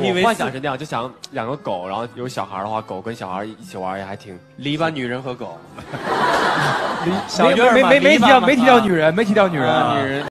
我幻想是那样，就想养个狗，然后有小孩的话，狗跟小孩一起玩也还挺。 篱笆女人和狗。 没提到女人，没提到女人。